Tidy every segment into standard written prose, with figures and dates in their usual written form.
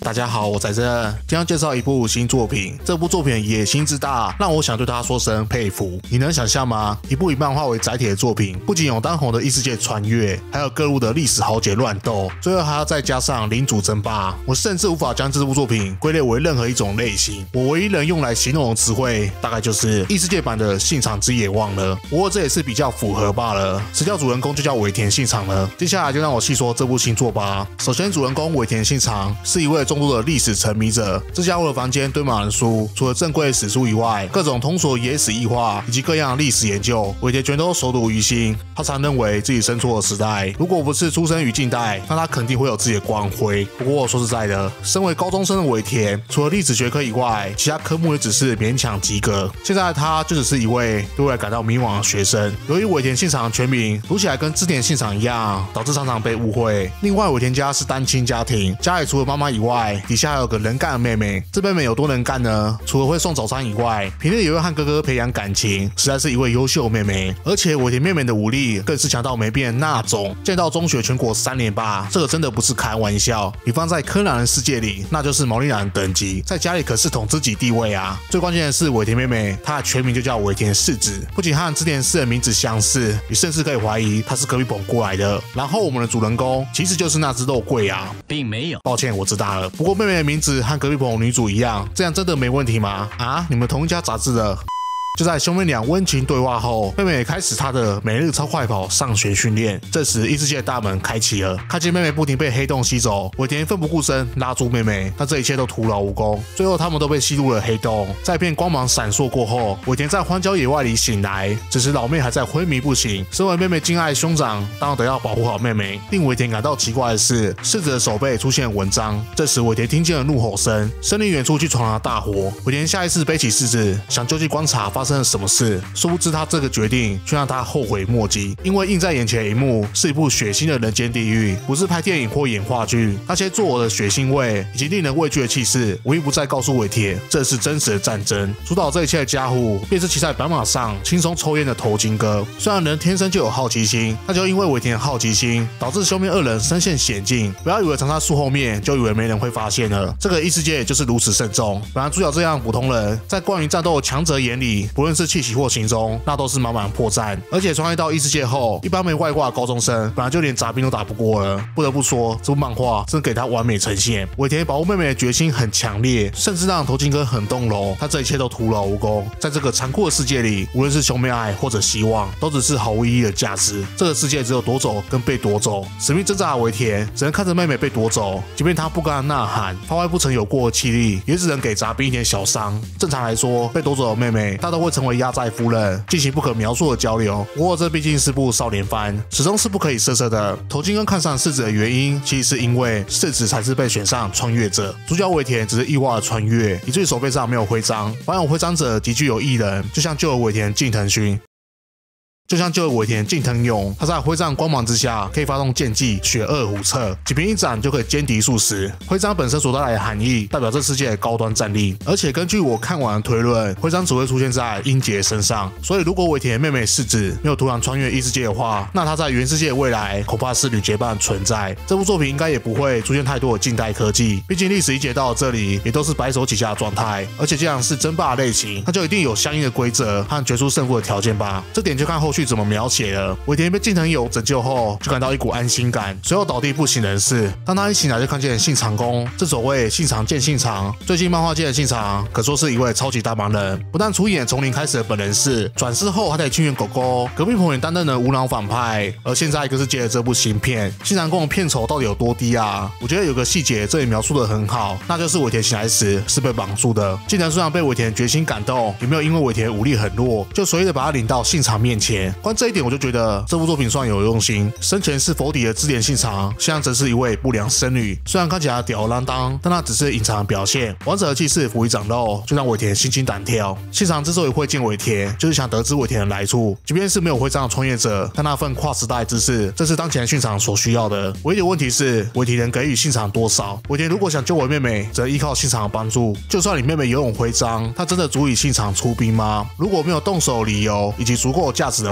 大家好，我在这，今天介绍一部新作品。这部作品野心之大，让我想对他说声佩服。你能想象吗？一部以漫画为载体的作品，不仅有当红的异世界穿越，还有各路的历史豪杰乱斗，最后还要再加上领主争霸。我甚至无法将这部作品归类为任何一种类型。我唯一能用来形容的词汇，大概就是异世界版的信长之野望了。不过这也是比较符合罢了。谁叫主人公就叫尾田信长呢？接下来就让我细说这部新作吧。首先，主人公尾田信长是一位重度的历史沉迷者，这家伙的房间堆满了书，除了正规的史书以外，各种通俗野史异化以及各样历史研究，尾田全都熟读于心。他常认为自己生错了时代，如果不是出生于近代，那他肯定会有自己的光辉。不过说实在的，身为高中生的尾田，除了历史学科以外，其他科目也只是勉强及格。现在的他就只是一位对未来感到迷惘的学生。由于尾田信长的全名读起来跟织田信长一样，导致常常被误会。另外，尾田家是单亲家庭，家里除了妈妈以外，底下还有个能干的妹妹。这妹妹有多能干呢？除了会送早餐以外，平日也会和哥哥培养感情，实在是一位优秀妹妹。而且尾田妹妹的武力更是强到没边的那种，剑道中学全国3连霸，这个真的不是开玩笑。你放在柯南的世界里，那就是毛利兰等级，在家里可是统知级地位啊。最关键的是，尾田妹妹她的全名就叫尾田世子，不仅和织田氏的名字相似，你甚至可以怀疑她是隔壁棚过来的。然后我们的主人公其实就是那只肉桂啊， 并没有。 抱歉，我知道了。不过妹妹的名字和隔壁棚女主一样，这样真的没问题吗？啊，你们同一家杂志的？就在兄妹俩温情对话后，妹妹也开始她的每日超快跑上学训练。这时异世界的大门开启了，看见妹妹不停被黑洞吸走，尾田奋不顾身拉住妹妹，但这一切都徒劳无功。最后他们都被吸入了黑洞，在一片光芒闪烁过后，尾田在荒郊野外里醒来，只是老妹还在昏迷不醒。身为妹妹敬爱的兄长，当然得要保护好妹妹。令尾田感到奇怪的是，世子的手背出现纹章。这时尾田听见了怒吼声，身离远处去闯了大火。尾田下意识背起世子，想就近观察发生了什么事，殊不知他这个决定却让他后悔莫及。因为映在眼前的一幕是一部血腥的人间地狱，不是拍电影或演话剧。那些作呕的血腥味以及令人畏惧的气势，无一不再告诉尾田，这是真实的战争。主导这一切的家伙，便是骑在白马上轻松抽烟的头巾哥。虽然人天生就有好奇心，那就因为尾田的好奇心，导致兄妹二人身陷险境。不要以为藏在树后面就以为没人会发现了，这个异世界就是如此慎重。本来主角这样普通人，在关于战斗的强者眼里，不论是气息或行踪，那都是满满破绽。而且穿越到异世界后，一般没外挂的高中生本来就连杂兵都打不过了。不得不说，这部漫画真给他完美呈现。尾田保护妹妹的决心很强烈，甚至让头巾哥很动容。他这一切都徒劳无功。在这个残酷的世界里，无论是兄妹爱或者希望，都只是毫无意义的价值。这个世界只有夺走跟被夺走。死命挣扎的尾田只能看着妹妹被夺走，即便他不甘的呐喊，发挥不曾有过的气力，也只能给杂兵一点小伤。正常来说，被夺走的妹妹，她都会成为压寨夫人，进行不可描述的交流。不过这毕竟是部少年番，始终是不可以色色的。头巾哥看上世子的原因，其实是因为世子才是被选上穿越者，主角尾田只是意外的穿越，以至于手背上没有徽章。凡有徽章者极具有艺人，就像救了尾田近藤勋。尾田近藤勇，他在徽章光芒之下可以发动剑技雪二虎彻，仅凭一斩就可以歼敌数十。徽章本身所带来的含义，代表这世界的高端战力。而且根据我看完的推论，徽章只会出现在英杰身上。所以如果尾田妹妹世子没有突然穿越异世界的话，那她在原世界的未来恐怕是女结伴存在。这部作品应该也不会出现太多的近代科技，毕竟历史一节到了这里也都是白手起家的状态。而且既然是争霸类型，那就一定有相应的规则和决出胜负的条件吧。这点就看后续怎么描写了。尾田被近藤勇拯救后，就感到一股安心感，随后倒地不省人事。当他一醒来，就看见信长公。正所谓信长见信长，最近漫画界的信长可说是一位超级大忙人，不但出演从零开始的本人是，转世后还得清源狗狗，隔壁棚也担任了无脑反派，而现在更是接了这部新片。信长公的片酬到底有多低啊？我觉得有个细节这里描述的很好，那就是尾田醒来时是被绑住的。近藤虽然被尾田决心感动，也没有因为尾田武力很弱，就随意的把他领到信长面前。关这一点我就觉得这部作品算有用心。生前是否底的织田信长，现在则是一位不良僧侣。虽然看起来吊儿郎当，但那只是隐藏的表现。完整的气势辅以长肉，就让尾田心惊胆跳。信长之所以会见尾田，就是想得知尾田的来处。即便是没有徽章的穿越者，但那份跨时代知识，正是当前信长所需要的。唯一的问题是，尾田能给予信长多少？尾田如果想救我妹妹，则依靠信长的帮助。就算你妹妹游泳徽章，她真的足以信长出兵吗？如果没有动手理由以及足够的价值的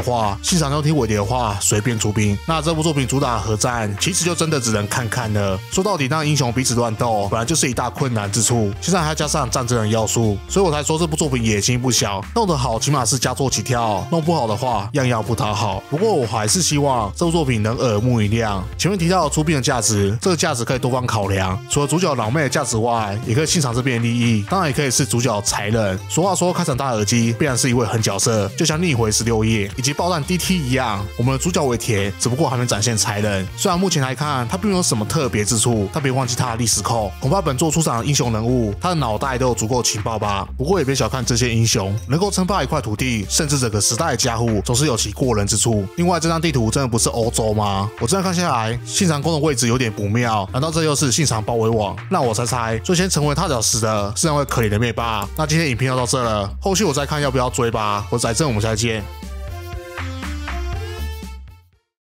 话，信长要听尾田的话，随便出兵。那这部作品主打核战，其实就真的只能看看了。说到底，让英雄彼此乱斗，本来就是一大困难之处，现在还加上战争的要素，所以我才说这部作品野心不小。弄得好，起码是佳作起跳；弄不好的话，样样不讨好。不过我还是希望这部作品能耳目一亮。前面提到出兵的价值，这个价值可以多方考量，除了主角老妹的价值外，也可以欣赏这边的利益，当然也可以是主角才人。俗话说，开场大耳机必然是一位狠角色，就像逆回16页以及爆弹 DT 一样，我们的主角尾田只不过还没展现才人。虽然目前来看他并没有什么特别之处，但别忘记他的历史扣，恐怕本作出场的英雄人物，他的脑袋都有足够情报吧。不过也别小看这些英雄，能够称霸一块土地，甚至整个时代的家户，总是有其过人之处。另外，这张地图真的不是欧洲吗？我这样看下来，信长公的位置有点不妙，难道这又是信长包围网？让我猜，最先成为踏脚石的是那位可怜的灭霸。那今天影片要到这了，后续我再看要不要追吧。我是宅正，我们下次见。